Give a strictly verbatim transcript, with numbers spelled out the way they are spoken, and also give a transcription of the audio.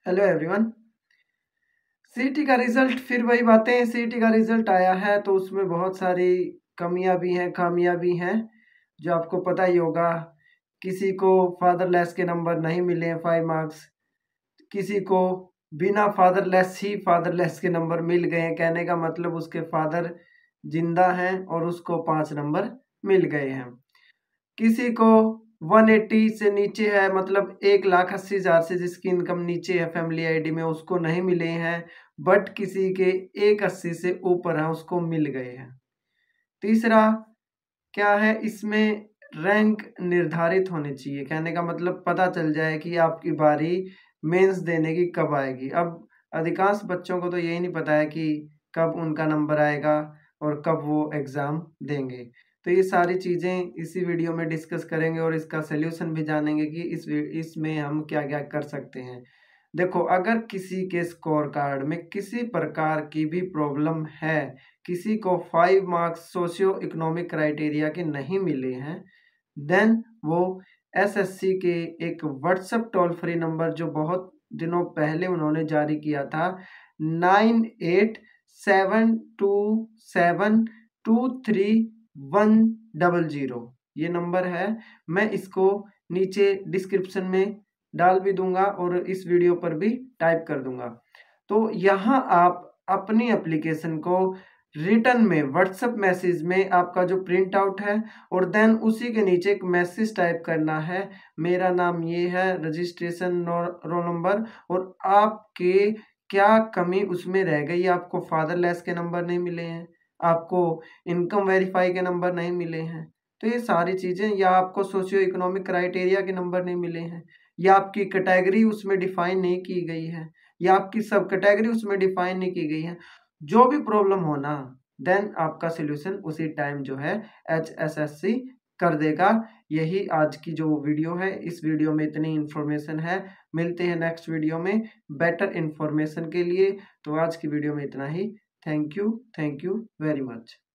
Hello everyone. CET का result फिर वही बातें। सीईटी का रिजल्ट आया है तो उसमें बहुत सारी कमियां भी हैं, खामियां भी हैं, जो आपको पता ही होगा। किसी को फादरलेस के नंबर नहीं मिले हैं फाइव मार्क्स, किसी को बिना फादरलेस ही फादरलेस के नंबर मिल गए हैं। कहने का मतलब उसके फादर जिंदा हैं और उसको पाँच नंबर मिल गए हैं। किसी को एक सौ अस्सी से नीचे है, मतलब एक लाख अस्सी हजार से जिसकी इनकम नीचे है फैमिली आईडी में, उसको नहीं मिले हैं। बट किसी के एक अस्सी से ऊपर है, उसको मिल गए हैं। तीसरा क्या है, इसमें रैंक निर्धारित होनी चाहिए। कहने का मतलब पता चल जाए कि आपकी बारी मेंस देने की कब आएगी। अब अधिकांश बच्चों को तो यही नहीं पता है कि कब उनका नंबर आएगा और कब वो एग्ज़ाम देंगे। तो ये सारी चीज़ें इसी वीडियो में डिस्कस करेंगे और इसका सल्यूशन भी जानेंगे कि इस इसमें हम क्या-क्या कर सकते हैं। देखो, अगर किसी के स्कोर कार्ड में किसी प्रकार की भी प्रॉब्लम है, किसी को five marks socio economic criteria के नहीं मिले हैं, देन वो एसएससी के एक व्हाट्सएप टोल फ्री नंबर जो बहुत दिनों पहले उन्होंने जारी किया था, nine eight seven two seven two three one double zero, ये नंबर है। मैं इसको नीचे डिस्क्रिप्शन में डाल भी दूंगा और इस वीडियो पर भी टाइप कर दूंगा। तो यहाँ आप अपनी एप्लीकेशन को रिटर्न में व्हाट्सएप मैसेज में आपका जो प्रिंट आउट है और देन उसी के नीचे एक मैसेज टाइप करना है, मेरा नाम ये है, रजिस्ट्रेशन रोल नंबर और आपके क्या कमी उसमें रह गई। आपको फादरलेस के नंबर नहीं मिले हैं, आपको इनकम वेरीफाई के नंबर नहीं मिले हैं, तो ये सारी चीज़ें, या आपको सोशियो इकोनॉमिक क्राइटेरिया के नंबर नहीं मिले हैं, या आपकी कैटेगरी उसमें डिफाइन नहीं की गई है, या आपकी सब कैटेगरी उसमें डिफाइन नहीं की गई है, जो भी प्रॉब्लम हो ना, देन आपका सॉल्यूशन उसी टाइम जो है एचएसएससी कर देगा। यही आज की जो वीडियो है, इस वीडियो में इतनी इन्फॉर्मेशन है। मिलते हैं नेक्स्ट वीडियो में बेटर इन्फॉर्मेशन के लिए। तो आज की वीडियो में इतना ही। Thank you, thank you very much.